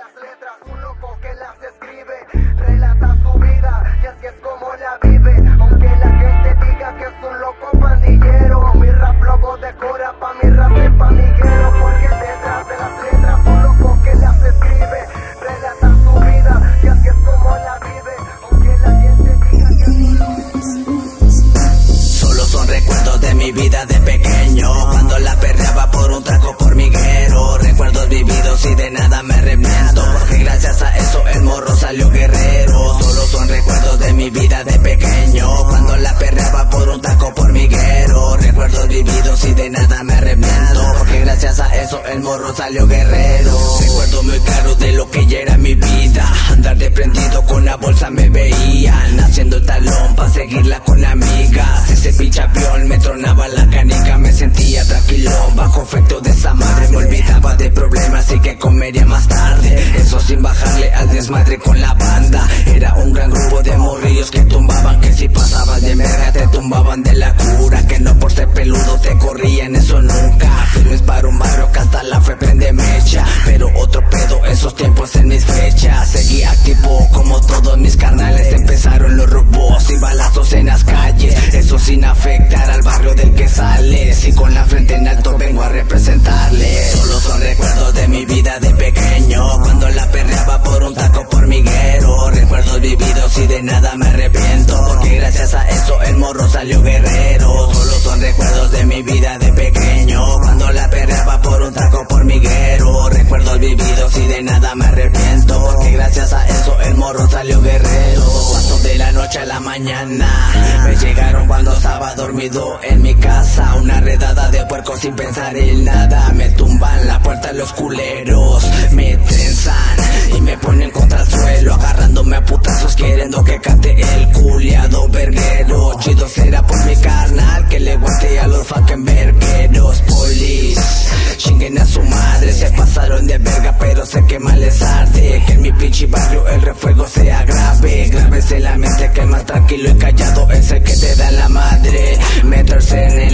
las letras, un loco que las escribe, relata su vida y así es como la vive. Aunque la gente diga que es un loco pandillero, mi rap logo decora pa' mi rap y pa' mi guero, porque detrás de las letras un loco que las escribe, relata su vida y así es como la vive. Aunque la gente diga que es un loco. Solo son recuerdos de mi vida de pequeño, cuando la perreaba por un trago por mi guero. Recuerdos vividos y de nada me arrepiento, porque gracias a eso el morro salió guerrero. Solo son recuerdos de mi vida de pequeño, cuando la perreaba por un taco por mi guero. Recuerdos vividos y de nada me arrepiento, porque gracias a eso el morro salió guerrero. Recuerdo muy claro de lo que ya era mi vida, andar de prendido con la bolsa me veían, haciendo el talón pa' seguirla con amigas. Ese pichapión me tronaba la canica, me sentía tranquilo bajo efecto de esa madre. Me olvidaba de problemas y que comería más tarde, eso sin bajarle al desmadre con la banda. Era un gran grupo de morrillos que tumbaban, que si pasabas de verga te tumbaban de la cura, que no por ser peludo te corrían, eso nunca. Firmes para un barrio que hasta la fe prende mecha, pero otro pedo esos tiempos en mis fechas. Seguí activo como todos mis carnales, empezaron los robos y balazos en las calles, eso sin afectar al barrio del que sales, y con la frente en alto vengo a representarles. Solo son recuerdos de mi vida de pequeño, cuando la perreaba por un taco por mi guero. Recuerdos vividos y de nada me arrepiento, porque gracias a eso el morro salió guerrero. Solo son recuerdos de mi vida de pequeño, cuando la perreaba por un taco por mi guero. Recuerdos vividos y de nada me arrepiento, porque gracias a eso el morro salió guerrero. Paso de la noche a la mañana me llegaron cuando estaba dormido en mi casa, una redada de puercos sin pensar en nada. Me tumban la puerta los culeros, me trenzan y me ponen contra el suelo, agarrándome a putazos queriendo que cante el culiado verguero. Chido será por mi carnal que le guante a los fucking vergueros. Police, chinguen a su madre, se pasaron de verga pero sé que mal les arde, que en mi pinche barrio el refuego sea grave. Grábese en la mente que el más tranquilo y callado es el que te da la madre. Me torcen